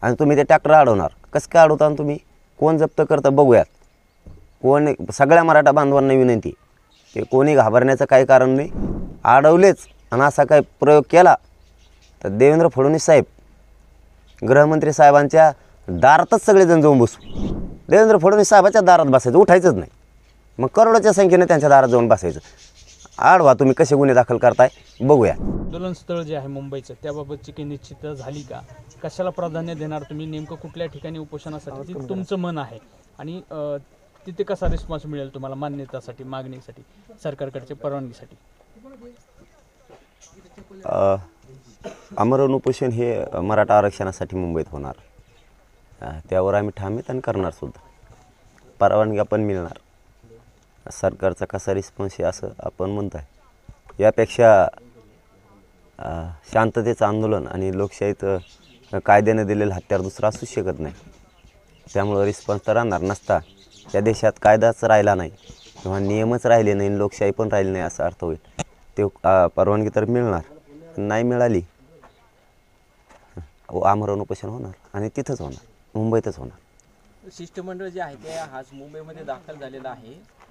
आणि तुम्ही ते ट्रॅक्टर अडवणार. कसं काय अडवता तुम्ही? कोण जप्त करतं बघूयात. कोण? सगळ्या मराठा बांधवांना विनंती, की कोणी घाबरण्याचं काही कारण नाही. अडवलेच आणि असा काही प्रयोग केला तर देवेंद्र फडणवीस साहेब, गृहमंत्री साहेबांच्या दारातच सगळेजण जाऊन बसू. देवेंद्र फडणवीस साहेबाच्या दारात बसायचं, उठायचंच नाही. मग करोडोच्या संख्येने त्यांच्या दारात जाऊन बसायचं. आडवा तुम्ही कसे गुन्हे दाखल करताय बघूया. आंदोलन स्थळ जे आहे मुंबईचं, त्याबाबतची काही निश्चित झाली का? कशाला प्राधान्य देणार तुम्ही? नेमकं कुठल्या ठिकाणी उपोषणासाठी तुमचं मन आहे आणि तिथे कसा रिस्पॉन्स मिळेल तुम्हाला मान्यतासाठी, मागणीसाठी, सरकारकडच्या परवानगीसाठी? आमरण उपोषण हे मराठा आरक्षणासाठी मुंबईत होणार. त्यावर आम्ही ठाम आहेत आणि करणार सुद्धा. परवानग्या पण मिळणार. सरकारचा कसा रिस्पॉन्स आहे असं आपण म्हणत आहे. यापेक्षा शांततेचं आंदोलन आणि लोकशाहीत कायद्याने दिलेलं हत्यार दुसरं असूच शकत नाही. त्यामुळं रिस्पॉन्स तर राहणार नसता. या देशात कायदाच राहिला नाही किंवा नियमच राहिले नाही, लोकशाही पण राहिली नाही असा अर्थ होईल. ते परवानगी तर मिळणार, नाही मिळाली आमरण उपोषण होणार आणि तिथंच होणार, मुंबईतच होणार. शिष्टमंडळ जे आहे ते आज मुंबईमध्ये दाखल झालेलं आहे.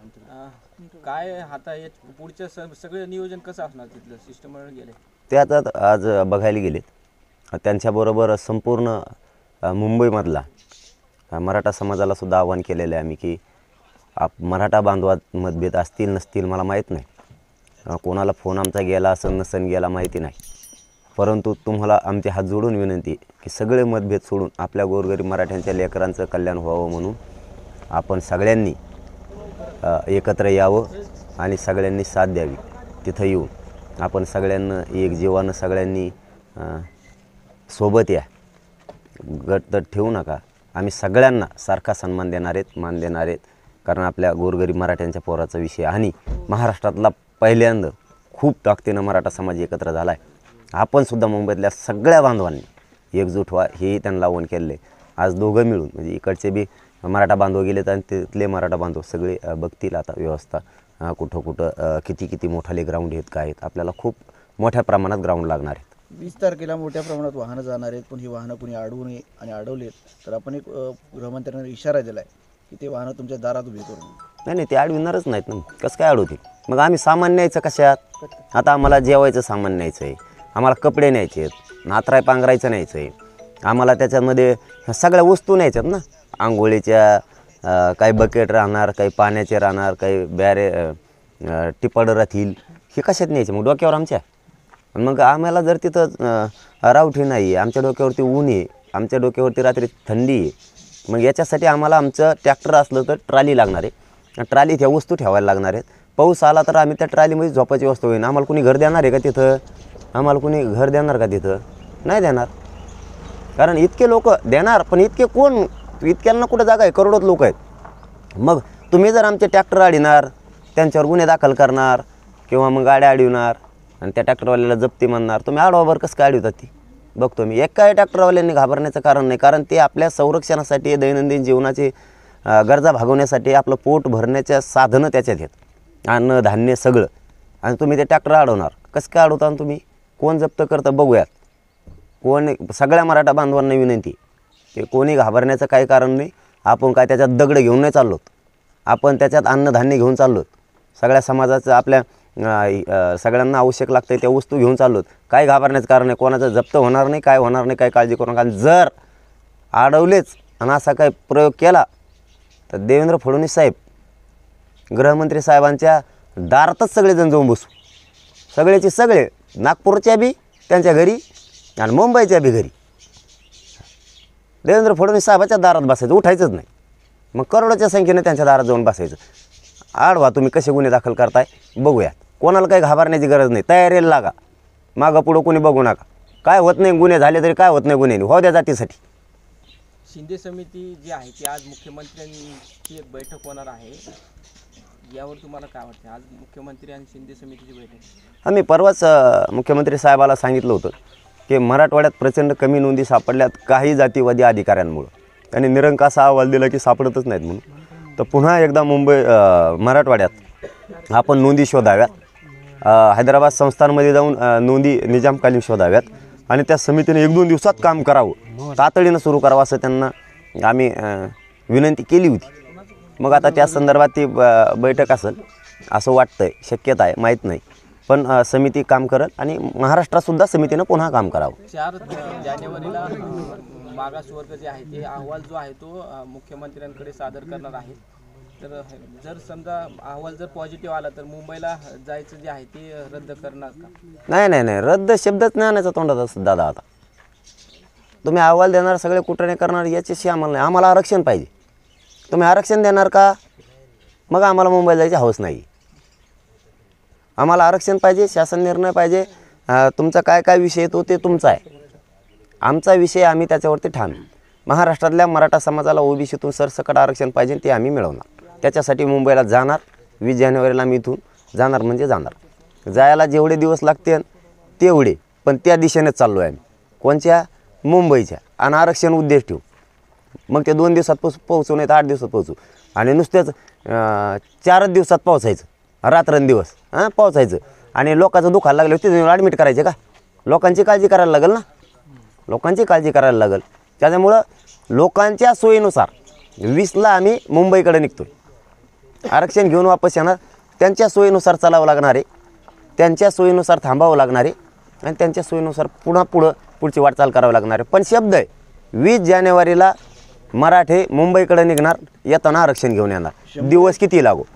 काय आता पुढचं सगळं नियोजन कसं असणार? तिथलं शिष्टमंडळ गेले ते आता आज बघायला गेलेत. त्यांच्याबरोबर संपूर्ण मुंबईमधला मराठा समाजाला सुद्धा आवाहन केलेलं आहे आम्ही, की मराठा बांधवात मतभेद असतील नसतील मला माहीत नाही. कोणाला फोन आमचा गेला असेल नसन गेला माहिती नाही. परंतु तुम्हाला आमचे हात जोडून विनंती, की सगळे मतभेद सोडून आपल्या गोरगरीब मराठ्यांच्या लेकरांचं कल्याण व्हावं म्हणून आपण सगळ्यांनी एकत्र यावं आणि सगळ्यांनी साथ द्यावी. तिथं येऊन आपण सगळ्यांना एक जीवानं सगळ्यांनी सोबत या, गटतट ठेवू नका. आम्ही सगळ्यांना सारखा सन्मान देणार आहेत, मान देणार आहेत. कारण आपल्या गोरगरीब मराठ्यांच्या पोराचा विषय आणि महाराष्ट्रातला पहिल्यांदा खूप ताकदीनं मराठा समाज एकत्र झाला आहे. आपण सुद्धा मुंबईतल्या सगळ्या बांधवांनी एकजूट व्हा हेही त्यांना आवाहन केलेलं आहे. आज दोघं मिळून म्हणजे इकडचे बी मराठा बांधव गेलेत आणि तिथले मराठा बांधव सगळे बघतील आता व्यवस्था कुठं कुठं किती मोठाले ग्राउंड आहेत काय आहेत. आपल्याला खूप मोठ्या प्रमाणात ग्राउंड लागणार आहेत. 20 तारखेला मोठ्या प्रमाणात वाहनं जाणार आहेत, पण ही वाहनं कोणी अडवू नये आणि अडवलेत तर आपण एक गृहमंत्र्यांनी इशारा दिला आहे की ते वाहनं तुमच्या दारात उभी करू. नाही ते अडविणारच नाहीत ना. कसं काय अडवतील? मग आम्ही सामान न्यायचं कशात? आता आम्हाला जेवायचं सामान न्यायचं आहे, आम्हाला कपडे न्यायचे आहेत, नातराय पांघरायचं न्यायचं आहे, आम्हाला त्याच्यामध्ये सगळ्या वस्तू न्यायच्यात ना. आंघोळीच्या काही बकेट राहणार, काही पाण्याचे राहणार, काही बॅरे टिपाडं राहतील. हे कशात न्यायचे मग डोक्यावर आमच्या? मग आम्हाला जर तिथं रावठी नाही आहे, आमच्या डोक्यावरती ऊन आहे, आमच्या डोक्यावरती रात्री थंडी आहे, मग याच्यासाठी आम्हाला आमचं ट्रॅक्टर असलं तर ट्रॉली लागणार आहे. ट्रॉलीत ह्या वस्तू ठेवायला लागणार आहेत. पाऊस आला तर आम्ही त्या ट्रॉलीमध्ये झोपायची वस्तू होईन. आम्हाला कोणी घर देणार आहे का तिथं? आम्हाला कोणी घर देणार का तिथं? नाही देणार. कारण इतके लोक देणार, पण इतके कोण? इतक्यांना कुठं जागा आहे? करोडोत लोक आहेत. मग तुम्ही जर आमचे ट्रॅक्टर अडविणार, त्यांच्यावर गुन्हे दाखल करणार किंवा मग गाड्या अडविणार आणि त्या ट्रॅक्टरवाल्याला जप्ती म्हणणार, तुम्ही आडवाभर कसं काय अडवतात ती बघतो मी. एकाही ट्रॅक्टरवाल्यांनी घाबरण्याचं कारण नाही. कारण ते आपल्या संरक्षणासाठी, दैनंदिन जीवनाचे गरजा भागवण्यासाठी, आपलं पोट भरण्याच्या साधनं त्याच्यात आहेत, अन्न धान्य सगळं. आणि तुम्ही ते ट्रॅक्टर अडवणार. कसं काय अडवता तुम्ही? कोण जप्त करतं बघूयात. कोण? सगळ्या मराठा बांधवांना विनंती, की कोणी घाबरण्याचं काही कारण नाही. आपण काय त्याच्यात दगड घेऊन नाही चाललोत, आपण त्याच्यात अन्नधान्य घेऊन चाललोत. सगळ्या समाजाचं आपल्या सगळ्यांना आवश्यक लागतं त्या वस्तू घेऊन चाललोत. काय घाबरण्याचं कारण नाही. कोणाचं जप्त होणार नाही, काय होणार नाही, काय काळजी करू नका. आणि जर अडवलेच आणि असा काही प्रयोग केला तर देवेंद्र फडणवीस साहेब, गृहमंत्री साहेबांच्या दारातच सगळेजण जाऊन बसू. सगळेचे सगळे, नागपूरच्या बी त्यांच्या घरी आणि मुंबईच्या बी घरी. देवेंद्र फडणवीस साहेबाच्या दारात बसायचं, उठायचंच नाही. मग करोडोच्या संख्येने त्यांच्या दारात जाऊन बसायचं. आडवा तुम्ही कसे गुन्हे दाखल करताय बघूयात. कोणाला काही घाबरण्याची गरज नाही. तयारीला लागा. मागं पुढं कोणी बघू नका. काय होत नाही, गुन्हे झाले तरी काय होत नाही गुन्हे, हो द्या जातीसाठी. शिंदे समिती जी आहे ती आज मुख्यमंत्र्यांची एक बैठक होणार आहे, यावर तुम्हाला काय वाटतं? आज मुख्यमंत्री आणि शिंदे समितीची बैठक. आम्ही परवाच मुख्यमंत्री साहेबाला सांगितलं होतं की मराठवाड्यात प्रचंड कमी नोंदी सापडल्यात काही जातीवादी अधिकाऱ्यांमुळं. त्यांनी निरंकासा अहवाल दिला की सापडतच नाहीत म्हणून. तर पुन्हा एकदा मराठवाड्यात आपण नोंदी शोधाव्यात. हैदराबाद संस्थांमध्ये जाऊन नोंदी निजामकालीन शोधाव्यात. आणि त्या समितीने 1-2 दिवसात काम करावं, तातडीनं सुरू करावं असं त्यांना आम्ही विनंती केली होती. मग आता त्या संदर्भात ती बैठक असेल असं वाटतंय, शक्यता आहे, माहीत नाही. पण समिती काम करत आणि महाराष्ट्रातसुद्धा समितीनं पुन्हा काम करावं. 4 जानेवारीला मागासवर्ग जे आहे ते अहवाल जो आहे तो मुख्यमंत्र्यांकडे सादर करणार आहे. तर जर समजा अहवाल जर पॉझिटिव्ह आला तर मुंबईला जायचं जे आहे ते रद्द करणार का? नाही रद्द शब्दच नाही आणायचा तोंडात दादा. आता तुम्ही अहवाल देणार, सगळे कुठे करणार याच्याशी आम्हाला नाही. आम्हाला आरक्षण पाहिजे. तुम्ही आरक्षण देणार का? मग आम्हाला मुंबईला जायची हौस नाही. आम्हाला आरक्षण पाहिजे, शासन निर्णय पाहिजे. तुमचा काय विषय येतो ते तुमचा आहे, आमचा विषय आम्ही त्याच्यावरती ठाम. महाराष्ट्रातल्या मराठा समाजाला ओबीसीतून सरसकट आरक्षण पाहिजे, ते आम्ही मिळवणार. त्याच्यासाठी मुंबईला जाणार. 20 जानेवारीला मी इथून जाणार म्हणजे जाणार. जायला जेवढे दिवस लागतील तेवढे, पण त्या दिशेनेच चाललो आहे आम्ही. कोणत्या? मुंबईच्या. आणि आरक्षण उद्देश ठेवू. मग ते 2 दिवसात पोहोचू, नाही तर 8 दिवसात पोहोचू. आणि नुसतेच 4 दिवसात पोहोचायचं, रात्रंदिवस पोहोचायचं. आणि लोकांचं दुखायला लागलं तिथे ॲडमिट करायचे का? लोकांची काळजी करायला लागेल ना, लोकांची काळजी करायला लागेल. त्याच्यामुळं लोकांच्या सोयीनुसार 20ला आम्ही मुंबईकडे निघतो. आरक्षण घेऊन वापस येणार. त्यांच्या सोयीनुसार चालावं लागणार आहे, त्यांच्या सोयीनुसार थांबावं लागणार आहे आणि त्यांच्या सोयीनुसार पुढची वाटचाल करावी लागणार आहे. पण शब्द आहे, 20 जानेवारीला मराठे मुंबईकडे निघणार, येताना आरक्षण घेऊन येणार. दिवस किती लागो.